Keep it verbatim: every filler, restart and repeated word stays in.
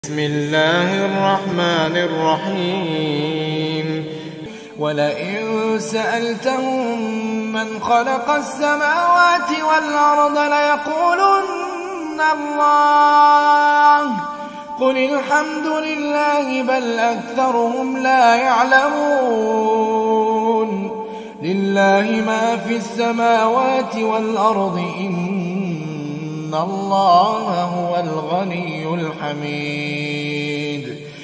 بسم الله الرحمن الرحيم ولئن سألتهم من خلق السماوات والأرض ليقولن الله قل الحمد لله بل أكثرهم لا يعلمون لله ما في السماوات والأرض إن الله هو الغني الحميد